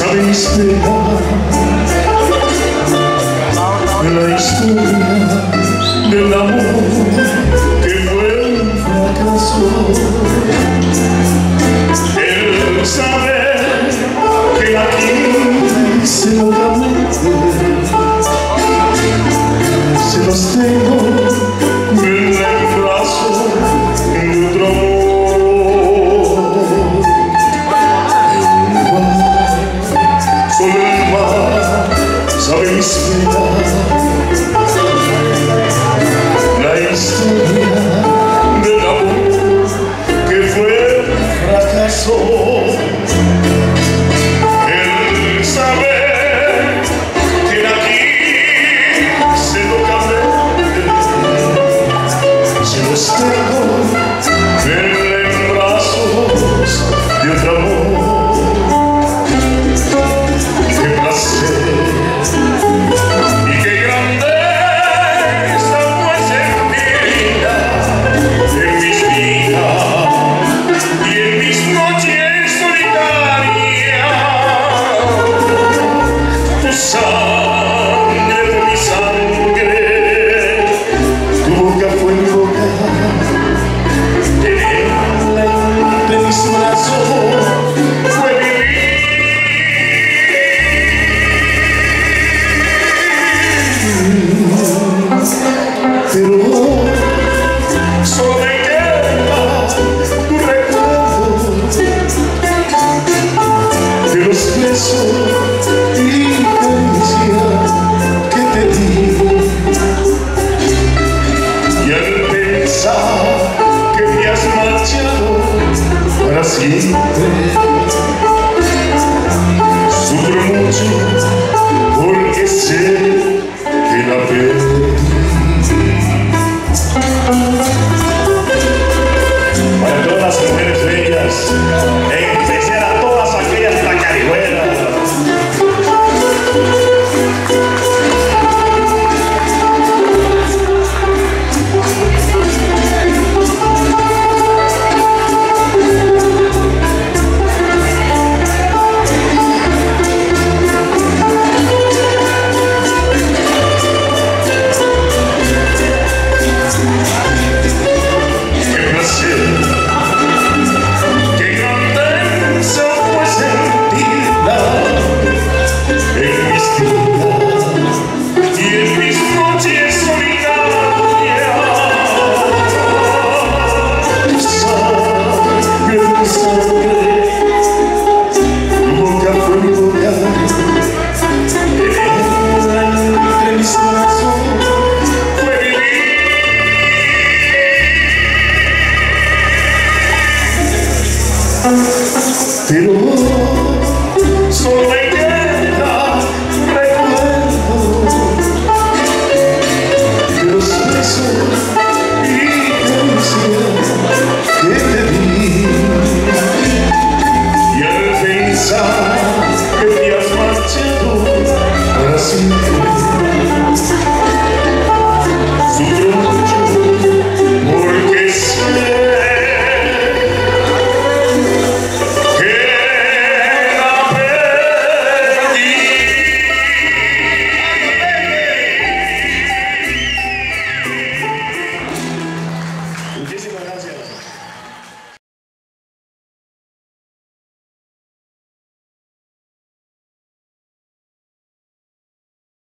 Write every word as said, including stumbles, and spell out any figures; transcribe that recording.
sabe esperar la historia del amor que fue un fracaso. El saber que aquí se locamente se los tengo en el brazo de otro amor. Solo el mar sabe esperar la historia del amor que fue un fracaso. El saber que aquí se locamente se los tengo en brazos de otro amor. Y caricia que te di, y al pensar que te has marchado para siempre, sufro mucho porque sé que la perdí. Para todas las mujeres bellas, en especial a todas aquellas tacarihuelas, pero solo